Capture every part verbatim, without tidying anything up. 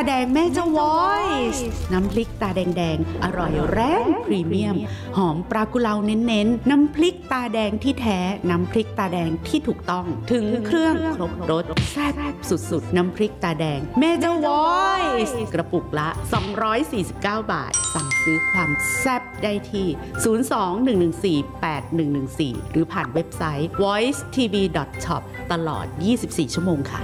แดงแม่เจ้า Voice น้ำพริกตาแดงๆอร่อยแรงพรีเมียมหอมปลากุเลาเน้นๆน้ำพริกตาแดงที่แท้น้ำพริกตาแดงที่ถูกต้องถึงเครื่องครบรสแซ่บสุดๆน้ำพริกตาแดงแม่เจ้า Voice กระปุกละสองร้อยสี่สิบเก้าบาทสั่งซื้อความแซ่บได้ที่ศูนย์ สอง หนึ่ง หนึ่ง สี่ แปด หนึ่ง หนึ่ง สี่หรือผ่านเว็บไซต์ วอยซ์ ที วี ดอท ช็อป ตลอดยี่สิบสี่ชั่วโมงค่ะ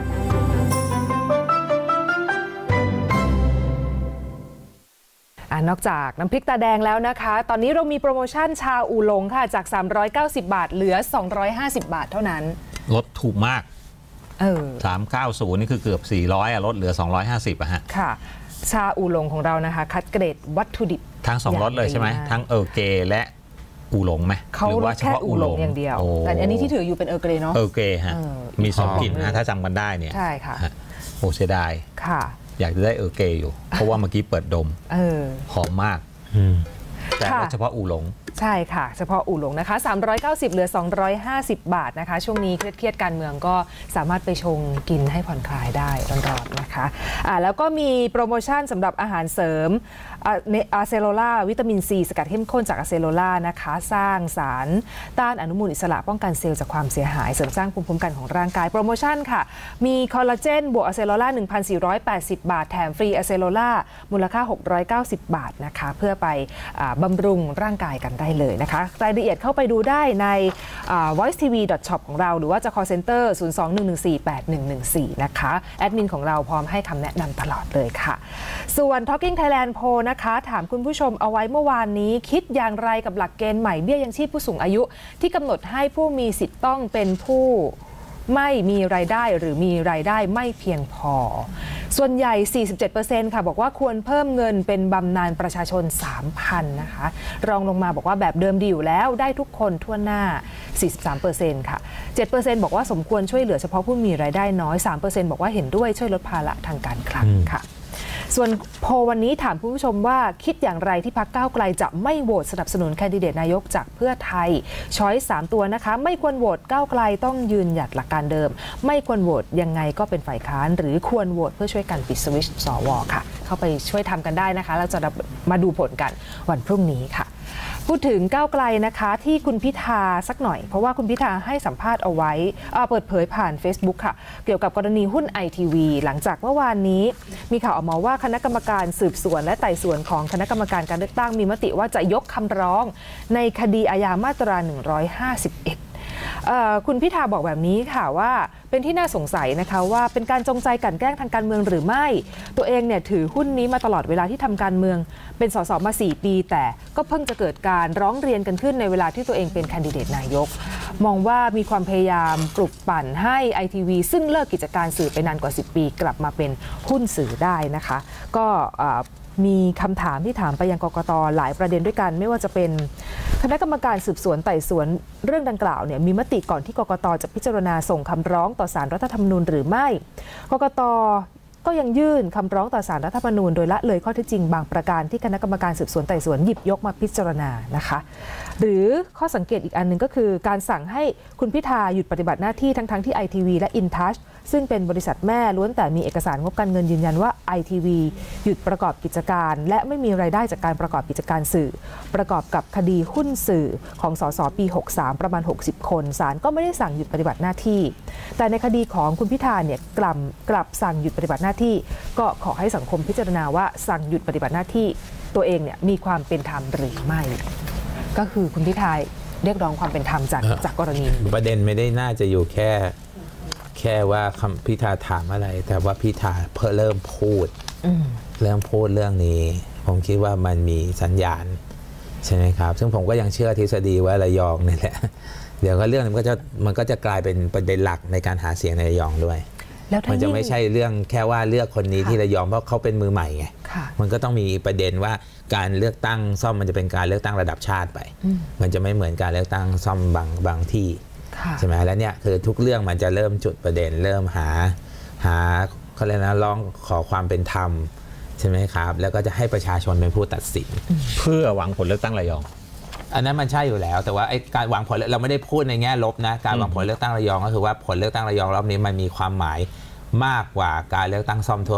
นอกจากน้ำพริกตาแดงแล้วนะคะตอนนี้เรามีโปรโมชั่นชาอูหลงค่ะจากสามร้อยเก้าสิบบาทเหลือสองร้อยห้าสิบบาทเท่านั้นลดถูกมากเออสามร้อยเก้าสิบนี่คือเกือบสี่ร้อยอ่ะลดเหลือสองร้อยห้าสิบอ่ะฮะค่ะชาอูหลงของเรานะคะคัดเกรดวัตถุดิบทั้งสองรสเลยใช่ไหมทั้งเออร์เกและอูหลงไหมเขาลดแค่อูหลงอย่างเดียวแต่อันนี้ที่ถืออยู่เป็นเออร์เกรเนาะเออร์เกฮะมีสองกลิ่นนะถ้าจำกันได้เนี่ยใช่ค่ะโอ้เสียดายค่ะอยากจะได้เออร์เกอยู่เพราะว่าเมื่อกี้เปิดดมหอมมากแต่เฉพาะอูหลงใช่ค่ะเฉพาะอู่หลงนะคะสามร้อยเก้าสิบเหลือสองร้อยห้าสิบบาทนะคะช่วงนี้เครียดๆการเมืองก็สามารถไปชงกินให้ผ่อนคลายได้ร้อนๆนะคะอ่าแล้วก็มีโปรโมชั่นสำหรับอาหารเสริมอะเซโลล่าวิตามินซีสกัดเข้มข้นจากอะเซโลล่านะคะสร้างสารต้านอนุมูลอิสระป้องกันเซลล์จากความเสียหายเสริมสร้างภูมิคุ้มกันของร่างกายโปรโมชั่นค่ะมีคอลลาเจนบวกอะเซโลล่า หนึ่งพันสี่ร้อยแปดสิบบาทแถมฟรีอะเซโลล่ามูลค่าหกร้อยเก้าสิบบาทนะคะเพื่อไปบำรุงร่างกายกันได้เลยนะคะรายละเอียดเข้าไปดูได้ใน วอยซ์ ที วี ดอท ช็อป ของเราหรือว่าจะ call center ศูนย์ สอง หนึ่ง หนึ่ง สี่ แปด หนึ่ง หนึ่ง สี่นะคะแอดมินของเราพร้อมให้คำแนะนำตลอดเลยค่ะส่วน Talking Thailand Poll นะคะถามคุณผู้ชมเอาไว้เมื่อวานนี้คิดอย่างไรกับหลักเกณฑ์ใหม่เบี้ยยังชีพผู้สูงอายุที่กำหนดให้ผู้มีสิทธิ์ต้องเป็นผู้ไม่มีรายได้หรือมีรายได้ไม่เพียงพอส่วนใหญ่ สี่สิบเจ็ดเปอร์เซ็นต์ ค่ะบอกว่าควรเพิ่มเงินเป็นบำนาญประชาชน สามพัน นะคะรองลงมาบอกว่าแบบเดิมดีอยู่แล้วได้ทุกคนทั่วหน้า สี่สิบสามเปอร์เซ็นต์ ค่ะ เจ็ดเปอร์เซ็นต์ บอกว่าสมควรช่วยเหลือเฉพาะผู้มีรายได้น้อย สามเปอร์เซ็นต์ บอกว่าเห็นด้วยช่วยลดภาระทางการคลังค่ะส่วนโพลวันนี้ถามคุณผู้ชมว่าคิดอย่างไรที่พรรคก้าวไกลจะไม่โหวตสนับสนุนแคนดิเดตนายกจากเพื่อไทยช้อยส์สามตัวนะคะไม่ควรโหวตก้าวไกลต้องยืนหยัดหลักการเดิมไม่ควรโหวตยังไงก็เป็นฝ่ายค้านหรือควรโหวตเพื่อช่วยกันปิดสวิตช์สวค่ะเข้าไปช่วยทำกันได้นะคะเราจะมาดูผลกันวันพรุ่งนี้ค่ะพูดถึงก้าวไกลนะคะที่คุณพิธาสักหน่อยเพราะว่าคุณพิธาให้สัมภาษณ์เอาไว้เปิดเผยผ่าน Facebook ค่ะเกี่ยวกับกรณีหุ้น ไอ ที วี หลังจากเมื่อวานนี้มีข่าวออกมาว่าคณะกรรมการสืบสวนและไต่สวนของคณะกรรมการการเลือกตั้งมีมติว่าจะยกคำร้องในคดีอาญามาตราหนึ่งร้อยห้าสิบเอ็ดคุณพิธาบอกแบบนี้ค่ะว่าเป็นที่น่าสงสัยนะคะว่าเป็นการจงใจกลั่นแกล้งทางการเมืองหรือไม่ตัวเองเนี่ยถือหุ้นนี้มาตลอดเวลาที่ทำการเมืองเป็นสสมาสี่ปีแต่ก็เพิ่งจะเกิดการร้องเรียนกันขึ้นในเวลาที่ตัวเองเป็นแคนดิเดตนายกมองว่ามีความพยายามปลุกปั่นให้ ไอ ที วี ซึ่งเลิกกิจการสื่อไปนานกว่าสิบปีกลับมาเป็นหุ้นสื่อได้นะคะก็มีคำถามที่ถามไปยังกกต.หลายประเด็นด้วยกันไม่ว่าจะเป็นคณะกรรมการสืบสวนไต่สวนเรื่องดังกล่าวเนี่ยมีมติก่อนที่กกต.จะพิจารณาส่งคำร้องต่อศาลรัฐธรรมนูญหรือไม่กกต.ก็ยังยื่นคำร้องต่อศาลรัฐธรรมนูญโดยละเลยข้อเท็จจริงบางประการที่คณะกรรมการสืบสวนไต่สวนหยิบยกมาพิจารณานะคะหรือข้อสังเกตอีกอันหนึ่งก็คือการสั่งให้คุณพิธาหยุดปฏิบัติหน้าที่ทั้งๆ ที่ ไอ ที วี และ InTouch ซึ่งเป็นบริษัทแม่ล้วนแต่มีเอกสารงบการเงินยืนยันว่า ไอ ที วี หยุดประกอบกิจการและไม่มีรายได้จากการประกอบกิจการสื่อประกอบกับคดีหุ้นสื่อของสสปีหกสามประมาณหกสิบคนศาลก็ไม่ได้สั่งหยุดปฏิบัติหน้าที่แต่ในคดีของคุณพิธาเนี่ยกลับกลับสั่งหยุดปฏิบัติหน้าที่ก็ขอให้สังคมพิจารณาว่าสั่งหยุดปฏิบัติหน้าที่ตัวเองเนี่ยมีความเป็นธรรมหรือไม่ก็คือคุณพิธาเรียกร้องความเป็นธรรมจากจากกรณีประเด็นไม่ได้น่าจะอยู่แค่แค่ว่าคำพิธาถามอะไรแต่ว่าพิธาเพิ่งเริ่มพูดเริ่มพูดเรื่องนี้ผมคิดว่ามันมีสัญญาณใช่ไหมครับซึ่งผมก็ยังเชื่อทฤษฎีว่าระยองนี่แหละเดี๋ยวก็เรื่องมันก็จะมันก็จะกลายเป็นประเด็นหลักในการหาเสียงในระยองด้วยมันจะไม่ใช่เรื่องแค่ว่าเลือกคนนี้ที่ระยองเพราะเขาเป็นมือใหม่ไงมันก็ต้องมีประเด็นว่าการเลือกตั้งซ่อมมันจะเป็นการเลือกตั้งระดับชาติไปมันจะไม่เหมือนการเลือกตั้งซ่อมบางบางที่ใช่ไหมแล้วเนี่ยคือทุกเรื่องมันจะเริ่มจุดประเด็นเริ่มหาหาเขาเรียกนะร้องขอความเป็นธรรมใช่ไหมครับแล้วก็จะให้ประชาชนเป็นผู้ตัดสินเพื่อหวังผลเลือกตั้งระยองอันนั้นมันใช่อยู่แล้วแต่ว่าไอ้การหวังผลเราไม่ได้พูดในแง่ลบนะการหวังผลเลือกตั้งระยองก็คือว่าผลเลือกตั้งระยองรอบนี้มันมีความหมายมากกว่าการเลือกตั้งซ่อมทั่วไป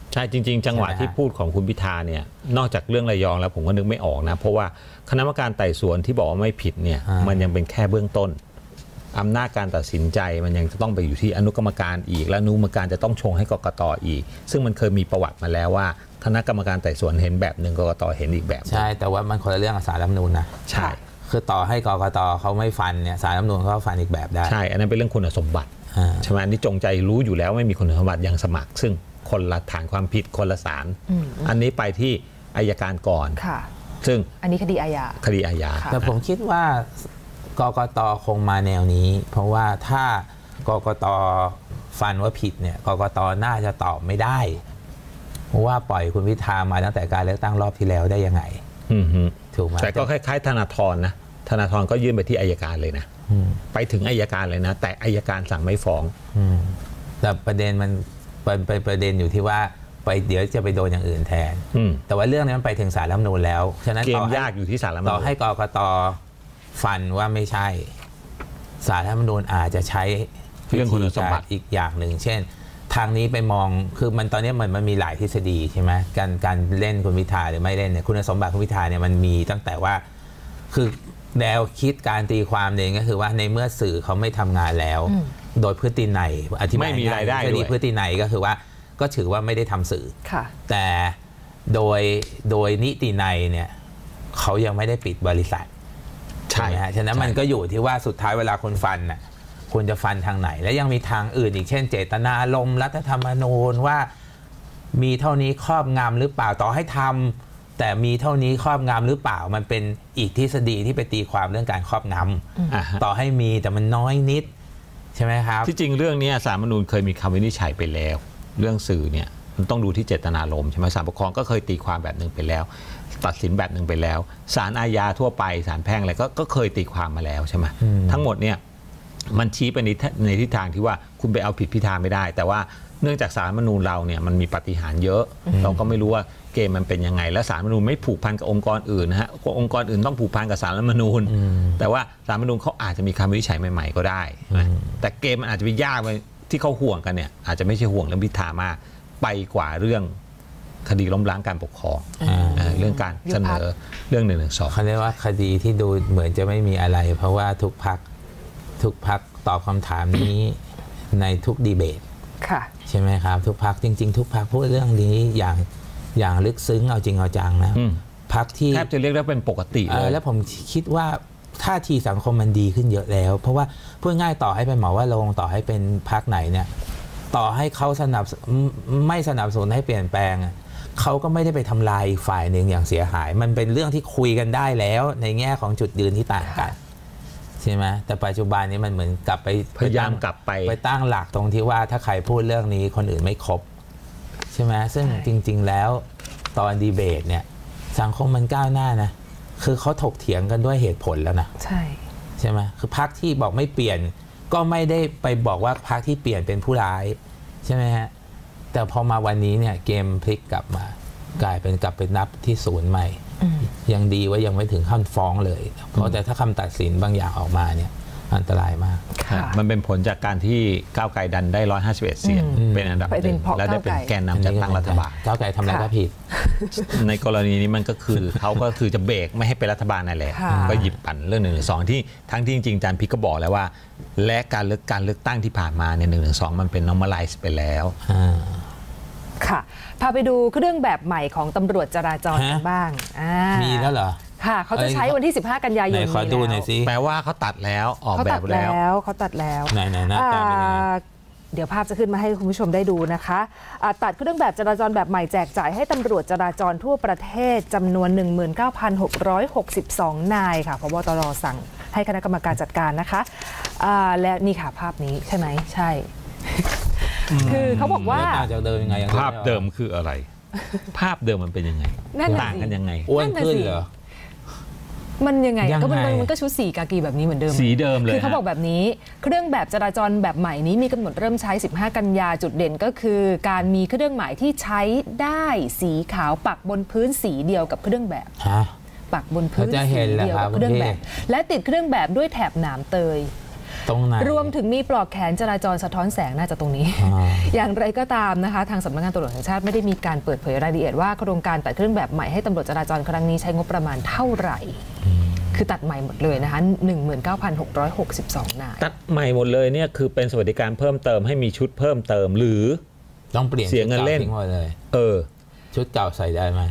ใช่จริงๆจังหวะที่พูดของคุณพิธาเนี่ยนอกจากเรื่องระยองแล้วผมก็นึกไม่ออกนะเพราะว่าคณะกรรมการไต่สวนที่บอกว่าไม่ผิดเนี่ยมันยังเป็นแค่เบื้องต้นอำนาจการตัดสินใจมันยังจะต้องไปอยู่ที่อนุกรรมการอีกและอนุกรรมการจะต้องชงให้กกต.อีกซึ่งมันเคยมีประวัติมาแล้วว่าคณะกรรมการไต่สวนเห็นแบบหนึ่งกกต.เห็นอีกแบบใช่แต่ว่ามันคนละเรื่องกับศาลรัฐธรรมนูญนะใช่คือต่อให้กกต.เขาไม่ฟันเนี่ยศาลรัฐธรรมนูญเขาฟันอีกแบบได้ใช่อันนั้นเป็นเรื่องคุณสมบัติใช่ไหมอันนี้จงใจรู้อยู่แล้วไม่มีคุณสมบัติยังสมัครซึ่งคนละฐานความผิดคนละศาล อ, อันนี้ไปที่อัยการก่อนซึ่งอันนี้คดีอาญาคดีอาญาแต่ผมคิดว่ากกต.คงมาแนวนี้เพราะว่าถ้ากกต.ฟันว่าผิดเนี่ยกกต.น่าจะตอบไม่ได้เพราะว่าปล่อยคุณพิธามาตั้งแต่การเลือกตั้งรอบที่แล้วได้ยังไงถูกไหมแต่ก็คล้ายๆธนาธรนะธนาธรก็ยื่นไปที่อัยการเลยนะไปถึงอัยการเลยนะแต่อัยการสั่งไม่ฟ้องแต่ประเด็นมันเป็นประเด็นอยู่ที่ว่าไปเดี๋ยวจะไปโดนอย่างอื่นแทนแต่ว่าเรื่องนี้มันไปถึงศาลรัฐธรรมนูญแล้วฉะนั้นเกมยากอยู่ที่ศาลรัฐธรรมนูญต่อให้กกต.ฟันว่าไม่ใช่ศาลรัฐธรรมนูญอาจจะใช้เรื่องคุณสมบัติอีกอย่างหนึ่งเช่นทางนี้ไปมองคือมันตอนนี้มันมันมีหลายทฤษฎีใช่ไหมการการเล่นคุณพิธาหรือไม่เล่นเนี่ยคุณสมบัติคุณพิธาเนี่ยมันมีตั้งแต่ว่าคือแนวคิดการตีความเองก็คือว่าในเมื่อสื่อเขาไม่ทำงานแล้วโดยพฤตินัยอธิบายไม่มีรายได้ด้วยพฤตินัยก็คือว่าก็ถือว่าไม่ได้ทำสื่อแต่โดยโดยนิตินัยเนี่ยเขายังไม่ได้ปิดบริษัทใช่ไหมฮะฉะนั้นมันก็อยู่ที่ว่าสุดท้ายเวลาคนฟันน่ะควรจะฟันทางไหนและยังมีทางอื่นอีกเช่นเจตนารมณ์รัฐธรรมนูญว่ามีเท่านี้ครอบงำหรือเปล่าต่อให้ทำแต่มีเท่านี้ครอบงำหรือเปล่ามันเป็นอีกทฤษฎีที่ไปตีความเรื่องการครอบงำต่อให้มีแต่มันน้อยนิดใช่ไหมครับที่จริงเรื่องนี้ศาลรัฐธรรมนูญเคยมีคำวินิจฉัยไปแล้วเรื่องสื่อเนี่ยมันต้องดูที่เจตนารมณ์ใช่ไหมศาลปกครองก็เคยตีความแบบหนึ่งไปแล้วตัดสินแบบหนึ่งไปแล้วศาลอาญาทั่วไปศาลแพ่งอะไรก็ก็เคยตีความมาแล้วใช่ไหมทั้งหมดเนี่ยมันชี้ไปในในทิศทางที่ว่าคุณไปเอาผิดพิธาไม่ได้แต่ว่าเนื่องจากศาลรัฐธรรมนูญเราเนี่ยมันมีปาฏิหาริย์เยอะเราก็ไม่รู้ว่าเกมมันเป็นยังไงและศาลรัฐธรรมนูญไม่ผูกพันกับองค์กรอื่นนะฮะองค์กรอื่นต้องผูกพันกับศาลรัฐธรรมนูญแต่ว่าศาลรัฐธรรมนูญเขาอาจจะมีคำวินิจฉัยใหม่ๆก็ได้แต่เกมมันอาจจะไปยากไปที่เขาห่วงกันเนี่ยอาจจะไม่ใช่ห่วงเรื่องพิธามากไปกว่าเรื่องคดีล้มล้างการปกครองเรื่องการเสนอเรื่องหนึ่งหนึ่งสองเขาเรียกว่าคดีที่ดูเหมือนจะไม่มีอะไรเพราะว่าทุกพรรคทุกพรรคตอบคำถามนี้ในทุกดีเบตใช่ไหมครับทุกพรรคจริงๆทุกพรรคพูดเรื่องนี้อย่างอย่างลึกซึ้งเอาจริงเอาจังนะพรรคที่แทบจะเรียกได้เป็นปกติเลยแล้วผมคิดว่าท่าทีสังคมมันดีขึ้นเยอะแล้วเพราะว่าพูดง่ายต่อให้เป็นหมอว่าลงต่อให้เป็นพรรคไหนเนี่ยต่อให้เขาสนับไม่สนับสนุนให้เปลี่ยนแปลงเขาก็ไม่ได้ไปทำลายฝ่ายหนึ่งอย่างเสียหายมันเป็นเรื่องที่คุยกันได้แล้วในแง่ของจุดยืนที่ต่างกันใช่ไหมแต่ปัจจุบันนี้มันเหมือนกลับไปพยายามกลับไปไปตั้งหลักตรงที่ว่าถ้าใครพูดเรื่องนี้คนอื่นไม่ครบใช่ไหมซึ่งจริงๆแล้วตอนดีเบตเนี่ยสังคมมันก้าวหน้านะคือเขาถกเถียงกันด้วยเหตุผลแล้วนะใช่ใช่ไหมคือพรรคที่บอกไม่เปลี่ยนก็ไม่ได้ไปบอกว่าพรรคที่เปลี่ยนเป็นผู้ร้ายใช่ไหมฮะแต่พอมาวันนี้เนี่ยเกมพลิกกลับมากลายเป็นกลับไปนับที่ศูนย์ใหม่ยังดีว่ายังไม่ถึงขั้นฟ้องเลยเพราะแต่ถ้าคำตัดสินบางอย่างออกมาเนี่ยอันตรายมากมันเป็นผลจากการที่ก้าวไกลดันได้หนึ่งร้อยห้าสิบเอ็ดเสียงเป็นอันดับหนึ่งและได้เป็นแกนนำจัดตั้งรัฐบาลก้าวไกลทำอะไรก็ผิดในกรณีนี้มันก็คือเขาก็คือจะเบรกไม่ให้เป็นรัฐบาลนั่นแหละก็หยิบปั่นเรื่องหนึ่งหนึ่งสองที่ทั้งที่จริงๆอาจารย์พิกก็บอกแล้วว่าและการเลือกการเลือกตั้งที่ผ่านมาเนี่ยหนึ่งหนึ่งสองมันเป็น normalize ไปแล้วค่ะพาไปดูเครื่องแบบใหม่ของตำรวจจราจรกันบ้างมีแล้วเหรอค่ะเขาจะใช้วันที่สิบห้ากันยายนนี้ขอดูหน่อยสิแปลว่าเขาตัดแล้วออกแบบแล้วเขาตัดแล้วไหนๆหน้าตาเป็นยังไงเดี๋ยวภาพจะขึ้นมาให้คุณผู้ชมได้ดูนะคะตัดเครื่องแบบจราจรแบบใหม่แจกจ่ายให้ตำรวจจราจรทั่วประเทศจำนวน หนึ่งหมื่นเก้าพันหกร้อยหกสิบสอง นายค่ะผบ.ตร.สั่งให้คณะกรรมการจัดการนะคะและนี่ค่ะภาพนี้ใช่ไหมใช่คือเขาบอกว่าภาพเดิมคืออะไรภาพเดิมมันเป็นยังไงต่างกันยังไงอ้วนขึ้นเหรอมันยังไงก็มันมันก็ชุดสีกากีแบบนี้เหมือนเดิมสีเดิมเลยคือเขาบอกแบบนี้เครื่องแบบจราจรแบบใหม่นี้มีกำหนดเริ่มใช้สิบห้ากันยาจุดเด่นก็คือการมีเครื่องหมายที่ใช้ได้สีขาวปักบนพื้นสีเดียวกับเครื่องแบบปักบนพื้นสีเดียวกับเครื่องแบบและติดเครื่องแบบด้วยแถบหนามเตยตรงไหนรวมถึงมีปลอกแขนจราจรสะท้อนแสงน่าจะตรงนี้ อย่างไรก็ตามนะคะทางสำนักงานตำรวจแห่งชาติไม่ได้มีการเปิดเผยรายละเอียดว่าโครงการตัดเครื่องแบบใหม่ให้ตำรวจจราจรครั้งนี้ใช้งบประมาณเท่าไหร่คือตัดใหม่หมดเลยนะคะ หนึ่งหมื่นเก้าพันหกร้อยหกสิบสอง นายตัดใหม่หมดเลยเนี่ยคือเป็นสวัสดิการเพิ่มเติมให้มีชุดเพิ่มเติมหรือต้องเปลี่ยนเสียเงินเล่นหมดเลยเออชุดเก่าใส่ได้ไหม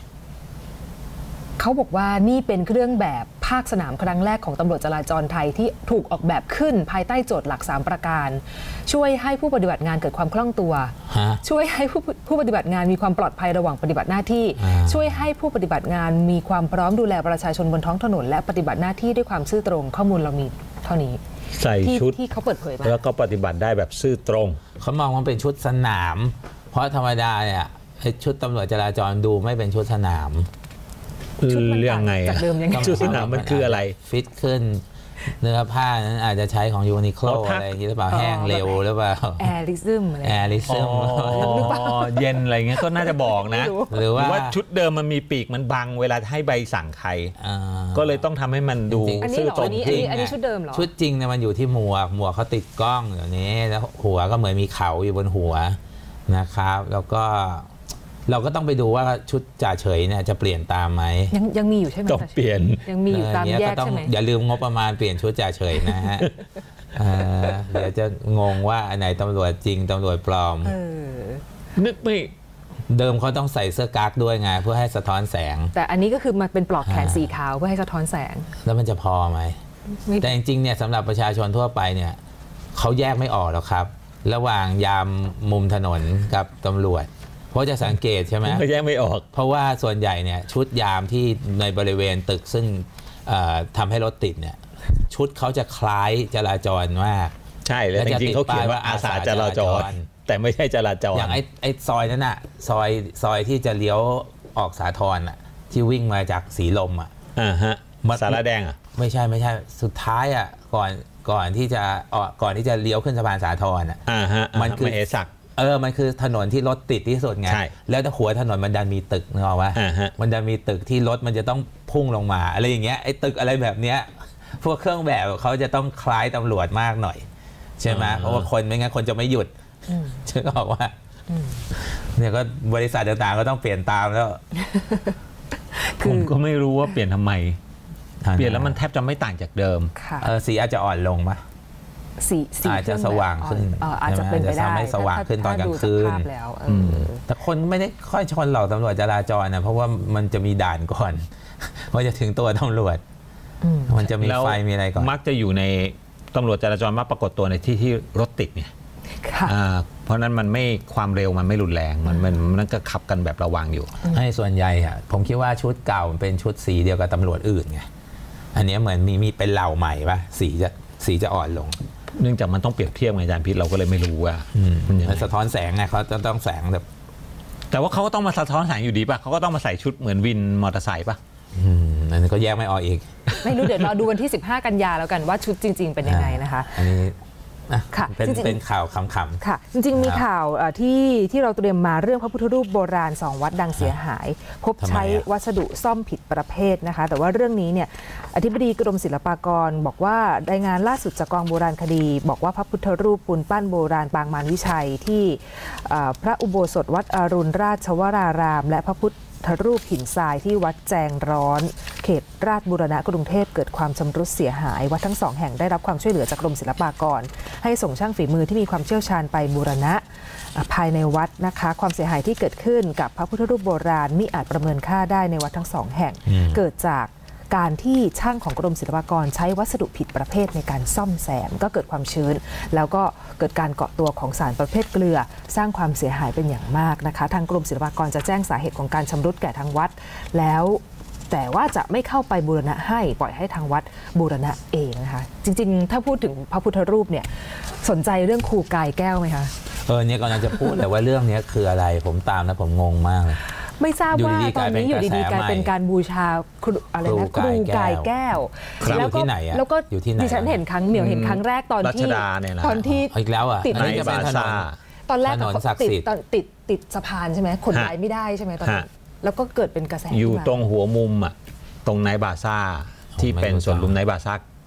เขาบอกว่านี่เป็นเครื่องแบบภาคสนามครั้งแรกของตำรวจจราจรไทยที่ถูกออกแบบขึ้นภายใต้โจทย์หลักสามประการช่วยให้ผู้ปฏิบัติงานเกิดความคล่องตัวช่วยให้ผู้ผู้ปฏิบัติงานมีความปลอดภัยระหว่างปฏิบัติหน้าที่ช่วยให้ผู้ปฏิบัติงานมีความพร้อมดูแลประชาชนบนท้องถนนและปฏิบัติหน้าที่ด้วยความซื่อตรงข้อมูลเรามีเท่านี้ใส่ชุดที่เขาเปิดเผยมาแล้วก็ปฏิบัติได้แบบซื่อตรงเขามองว่าเป็นชุดสนามเพราะธรรมดาเนี่ยชุดตำรวจจราจรดูไม่เป็นชุดสนามเรื่องไงชุดสนามมันคืออะไรฟิตขึ้นเนื้อผ้านั้นอาจจะใช้ของยูนิโคลอะไรอย่างนี้หรือเปล่าแห้งเร็วหรือเปล่าแอริซึมแอริซึมเย็นอะไรเงี้ยก็น่าจะบอกนะหรือว่าชุดเดิมมันมีปีกมันบังเวลาให้ใบสั่งใครก็เลยต้องทำให้มันดูซื่อตรงจริงอันนี้ชุดเดิมเหรอชุดจริงเนี่ยมันอยู่ที่หมวกหมวกเขาติดกล้องอย่างนี้แล้วหัวก็เหมือนมีเขาอยู่บนหัวนะครับแล้วก็เราก็ต้องไปดูว่าชุดจ่าเฉยเนี่ยจะเปลี่ยนตามไหมยังยังมีอยู่ใช่ไหมต้องเปลี่ยนยังมีอยู่ตามแยกใช่ไหมอย่าลืมงบประมาณเปลี่ยนชุดจ่าเฉยนะฮะเดี๋ยวจะงงว่าอันไหนตำรวจจริงตำรวจปลอมนึกไม่เดิมเขาต้องใส่เสื้อกั๊กด้วยไงเพื่อให้สะท้อนแสงแต่อันนี้ก็คือมันเป็นปลอกแขนสีขาวเพื่อให้สะท้อนแสงแล้วมันจะพอไหมแต่จริงๆเนี่ยสำหรับประชาชนทั่วไปเนี่ยเขาแยกไม่ออกหรอกครับระหว่างยามมุมถนนกับตำรวจเพราะจะสังเกตใช่ไหมแยกไม่ออกเพราะว่าส่วนใหญ่เนี่ยชุดยามที่ในบริเวณตึกซึ่งทำให้รถติดเนี่ยชุดเขาจะคล้ายจราจรมากใช่แล้วจริงๆเขาเขียนว่าอาสาจราจรแต่ไม่ใช่จราจรอย่างไอ้ไอ้ซอยนั้นน่ะซอยซอยที่จะเลี้ยวออกสาทรอ่ะที่วิ่งมาจากสีลมอ่ะอ่าฮะสารแดงอ่ะไม่ใช่ไม่ใช่สุดท้ายอ่ะก่อนก่อนที่จะออกก่อนที่จะเลี้ยวขึ้นสะพานสาทรอ่ะอ่าฮะมันคือเอศักเออมันคือถนนที่รถติดที่สุดไงแล้วแต่หัวถนนมันดันมีตึกนึกออกป่ะมันดันมีตึกที่รถมันจะต้องพุ่งลงมาอะไรอย่างเงี้ยไอ้ตึกอะไรแบบเนี้ยพวกเครื่องแบบเขาจะต้องคล้ายตำรวจมากหน่อยใช่ไหมเพราะว่าคนไม่งั้นคนจะไม่หยุดฉันก็บอกว่าเนี่ยก็บริษัทต่างๆก็ต้องเปลี่ยนตามแล้วผมก็ไม่รู้ว่าเปลี่ยนทำไมเปลี่ยนแล้วมันแทบจะไม่ต่างจากเดิมเออสีอาจจะอ่อนลงป่ะสีอาจจะสว่างขึ้นอาจจะเป็นไปได้ทำให้สว่างขึ้นตอนกลางคืนแต่คนไม่ได้ค่อยชนหรอกตำรวจจราจรนะเพราะว่ามันจะมีด่านก่อนว่าจะถึงตัวตำรวจมันจะมีไฟมีอะไรก่อนมักจะอยู่ในตำรวจจราจรมาปรากฏตัวในที่ที่รถติดเนี่ยเพราะนั้นมันไม่ความเร็วมันไม่รุนแรงมันมันมันก็ขับกันแบบระวังอยู่ให้ส่วนใหญ่อะผมคิดว่าชุดเก่าเป็นชุดสีเดียวกับตำรวจอื่นไงอันนี้เหมือนมีมีเป็นเหล่าใหม่ป่ะสีจะสีจะอ่อนลงเนื่องจากมันต้องเปรียบเทียบไงอาจารย์พิษเราก็เลยไม่รู้ว่ามันสะท้อนแสงไงเขาจะต้องแสงแบบแต่ว่าเขาก็ต้องมาสะท้อนแสงอยู่ดีป่ะเขาก็ต้องมาใส่ชุดเหมือนวินมอเตอร์ไซค์ป่ะอันนี้ก็แยกไม่ออกอีกไม่รู้เดี๋ยวรอดูวันที่สิบห้ากันยาแล้วกันว่าชุดจริงๆเป็นยังไงนะคะอันนี้เป็นเป็นข่าวขำๆค่ะจริงๆมีข่าวที่ที่เราเตรียมมาเรื่องพระพุทธรูปโบราณสองวัดดังเสียหายพบใช้วัสดุซ่อมผิดประเภทนะคะแต่ว่าเรื่องนี้เนี่ยอธิบดีกรมศิลปากรบอกว่ารายงานล่าสุดจากกองโบราณคดีบอกว่าพระพุทธรูปปูนปั้นโบราณปางมารวิชัยที่พระอุโบสถวัดอรุณราชวรารามและพระพุทธรูปหินทรายที่วัดแจงร้อนเขตราชบูรณะกรุงเทพเกิดความชำรุดเสียหายวัดทั้งสองแห่งได้รับความช่วยเหลือจากกรมศิลปากรให้ส่งช่างฝีมือที่มีความเชี่ยวชาญไปบูรณะภายในวัดนะคะความเสียหายที่เกิดขึ้นกับพระพุทธรูปโบราณมิอาจประเมินค่าได้ในวัดทั้งสองแห่งเกิดจากการที่ช่างของกรมศิลปากรใช้วัสดุผิดประเภทในการซ่อมแซมก็เกิดความชื้นแล้วก็เกิดการเกาะตัวของสารประเภทเกลือสร้างความเสียหายเป็นอย่างมากนะคะทางกรมศิลปากรจะแจ้งสาเหตุของการชำรุดแก่ทางวัดแล้วแต่ว่าจะไม่เข้าไปบูรณะให้ปล่อยให้ทางวัดบูรณะเองนะคะจริงๆถ้าพูดถึงพระพุทธรูปเนี่ยสนใจเรื่องครูกายแก้วไหมคะเออเนี่ยกำลังจะพูดแต่ว่าเรื่องนี้คืออะไรผมตามแล้วผมงงมากเลยไม่ทราบว่าตอนนี้อยู่ดีๆกลายเป็นการบูชาอะไรนะครูกายแก้วแล้วก็แล้วก็ดิฉันเห็นครั้งเหมียวเห็นครั้งแรกตอนที่ตอนที่อีกแล้วอ่ะติดในบาซ่าตอนแรกติดตอนติดติดสะพานใช่ไหมขนย้ายไม่ได้ใช่ไหมตอนนั้นแล้วก็เกิดเป็นกระแสอยู่ตรงหัวมุมอ่ะตรงไนบาซ่าที่เป็นส่วนลุมไนบาซ่า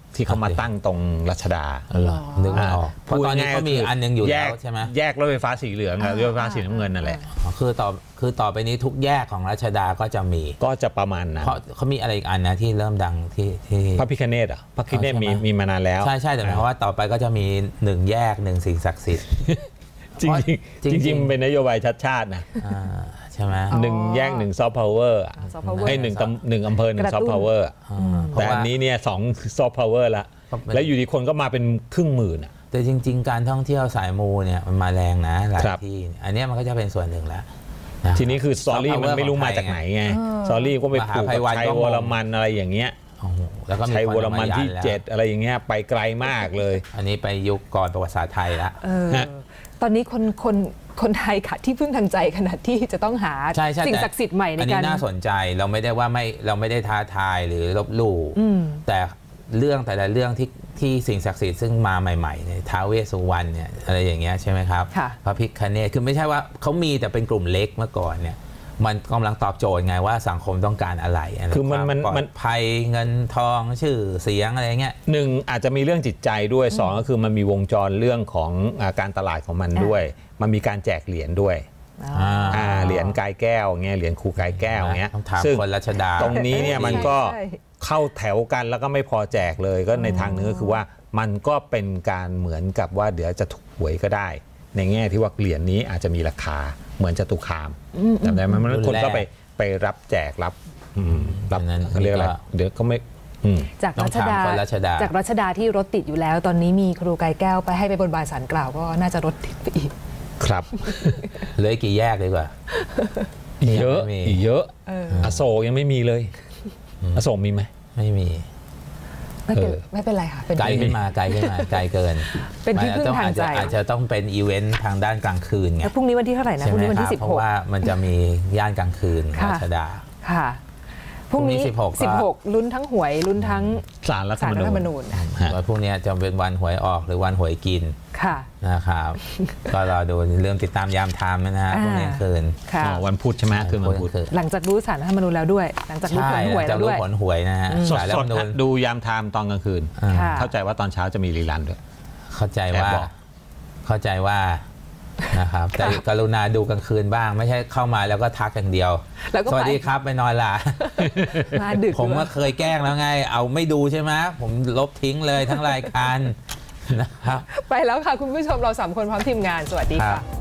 ที่เขามาตั้งตรงรัชดาเหรอนึกไม่ออกเพราะตอนนี้เขามีอันนึงอยู่แยแล้วกใช่ไหมแยกรถไฟฟ้าสีเหลืองกับรถไฟฟ้าสีน้ำเงินนั่นแหละอ๋อคือต่อคือต่อไปนี้ทุกแยกของรัชดาก็จะมีก็จะประมาณนั้นเพราะเขามีอะไรอีกอันนะที่เริ่มดังที่ที่พระพิฆเนศอ่ะพระพิฆเนศอ๋อใช่มีไหมมีมานานแล้วใช่ใช่แต่หมายความว่าต่อไปก็จะมีหนึ่งแยกหนึ่งสิ่งศักดิ์สิทธิ์จริงจริงจริงๆจริงๆเป็นนโยบายชัดชาตินะอ่าใช่ไหมหนึ่งแยกหนึ่งซอฟต์พาวเวอร์ soft power ให้หนึ่งตำหนึ่งอำเภอหนึ่งกระซอฟตุ้นต์พาวเวอร์อ่าเพราะแต่อัว่านนี้เนี่ยสองซอฟต์พาวเวอร์ละก็เป็นแล้วอยู่ดีคนก็มาเป็นครึ่งหมื่นอ่ะแต่จริง ๆ การท่องเที่ยวสายมูเนี่ยมันมาแรงนะหลายครับที่อันเนี้ยมันก็จะเป็นส่วนหนึ่งแล้วนะทีนี้คือสตอรี่ Soft มัน power ไม่รู้ของมาไทยจากไหนไงเออสตอรี่ก็ไปมหาผูกภักับยวันชัยก็งงวรมันอะไรอย่างเงี้ยโอ้โหแล้วก็มีชัยคนวรมันที่อาายัแล้วเจ็ดอะไรอย่างเงี้ยไปไกลมากเลยอันนี้ไปยุคก่อนประวัติศาสตร์ไทยละเออฮะตอนนี้คนคนคนไทยค่ะที่พึ่งทางใจขนาดที่จะต้องหาใช่ใช่สิ่งแต่ศักดิ์สิทธิ์ใหม่ในอันกานี้รน่าสนใจเราไม่ได้ว่าไม่เราไม่ได้ท้าทายหรือลบหลู่อืมแต่เรื่องแต่ละเรื่องที่ที่สิ่งศักดิ์สิทธิ์ซึ่งมาใหม่ๆเนี่ยท้าวเวสสุวรรณเนี่ยอะไรอย่างเงี้ยใช่ไหมครับค่ะพระพิฆเนศคือไม่ใช่ว่าเขามีแต่เป็นกลุ่มเล็กเมื่อก่อนเนี่ยมันกำลังตอบโจทย์ไงว่าสังคมต้องการอะไระไรคือมันมันวาปลอดมันภัยเงินทองชื่อเสียงอะไรเงี้ยหนึ่งอาจจะมีเรื่องจิตใจด้วยสองก็คือมันมีวงจรเรื่องของอาการตลาดของมันด้วย มันมีการแจกเหรียญด้วยอ่าอ่าเหรียญกายแก้วเงี้ยเหรียญครูกายแก้วเงี้ยต้องถามซึ่งคนรัชดาตรงนี้เนี่ยมันก็ใช่เข้าแถวกันแล้วก็ไม่พอแจกเลยก็ในทางนึงก็คือว่ามันก็เป็นการเหมือนกับว่าเดี๋ยวจะถูกหวยก็ได้ ในแง่ที่ว่าเหรียญนี้อาจจะมีราคาเหมือนจตุคามจำได้ไหมมันคนก็ไปไปรับแจกรับอืมรับอันนั้นเขาเรียกอะไรก็เดี๋ยวก็ไม่อืมจากต้อรังชถามดาคนรัชดาจากรัชดาที่รถติดอยู่แล้ว ตอนนี้มีครูกายแก้วไปให้ไปบนบานศาลกล่าวก็น่าจะรถติดไปอีกครับเหลยกี่แยกดีกว่าอีกเยอะไม่มีอีกเยอะเอออโศกยังไม่มีเลยอโศกมีไหมไม่มีไม่เป็นเออไม่เป็นไรค่ะเป็นไกลขึ้นมาไกลขึ้นมาไกลเกินเป็นที่พึ่งทางใจอาจจะอาจจะต้องเป็นอีเวนต์ทางด้านกลางคืนไงแล้วพรุ่งนี้วันที่เท่าไหร่นะใช่พรุ่งไหมนี้วันคที่รับสิบเพหราะกว่ามันจะมีย่านกลางคืนค่ะรัชดาค่ะพรุ่งนี้พรุ่งนี้สิบหกก็สิบหกลุ้นทั้งหวยลุ้นทั้งศาลรัฐธศาร ลรมรัฐธรรมนูนูญญฮะวันพรุ่งนี้จะเป็นวันหวยออกหรือวันหวยกินค่ะนะครับ ก็รอดูเรื่องติดตามยามไทม์นะฮะอ่าพรุ่งนี้คืนค่ะอ๋อวันพุธใช่ไหมคืนวันพุธคืนหลังจากรู้ศาลรัฐธรรมนูญแล้วด้วย หลังจากรู้ผใช่ลหวยจะแล้วรู้ด้วยผลหวยนะฮะสดสายรัฐสธรดรมนูญดูยามไทม์ตอนกลางคืนอ่าค่ะเข้าใจว่าตอนเช้าจะมีรีลันด้วยเข้าใจว่าแอบบอกเข้าใจว่านะครับแต่กรุณาดูกลางคืนบ้าง ไม่ใช่เข้ามาแล้วก็ทักอย่างเดียวแล้วก็สวัสดีไปครับไปนอนละมาดึกผมด้วก็ยเคยแกล้งแล้วไง เอาไม่ดูใช่ไหมผมลบทิ้งเลยทั้งรายการนะครับไปแล้วค่ะคุณผู้ชมเราสามคนพร้อมทีมงานสวัสดีครัค่ะบ